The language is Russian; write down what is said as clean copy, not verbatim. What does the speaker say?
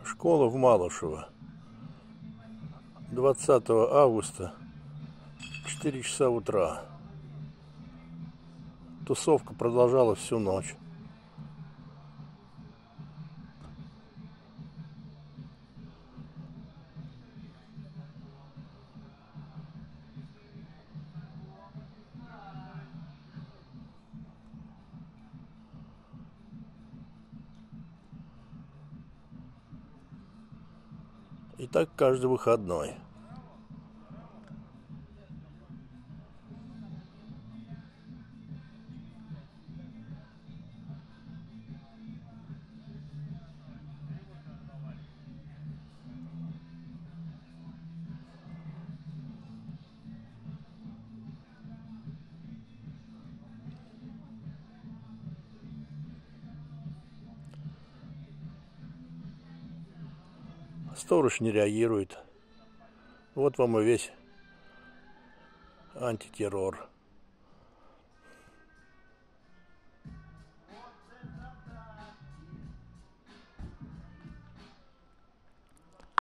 Школа в Малышево. 20 августа, 4 часа утра. Тусовка продолжалась всю ночь. И так каждый выходной. Сторож не реагирует. Вот вам и весь антитеррор.